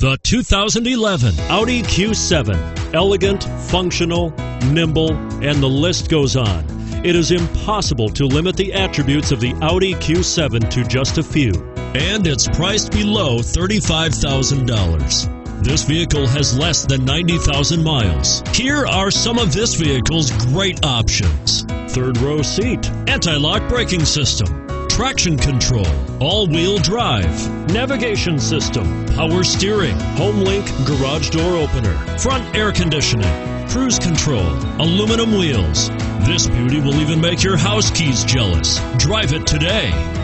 The 2011 Audi Q7. Elegant, functional, nimble, and the list goes on. It is impossible to limit the attributes of the Audi Q7 to just a few. And it's priced below $35,000. This vehicle has less than 90,000 miles. Here are some of this vehicle's great options: third row seat, anti-lock braking system, traction control, all-wheel drive, navigation system, power steering, HomeLink garage door opener, front air conditioning, cruise control, aluminum wheels. This beauty will even make your house keys jealous. Drive it today.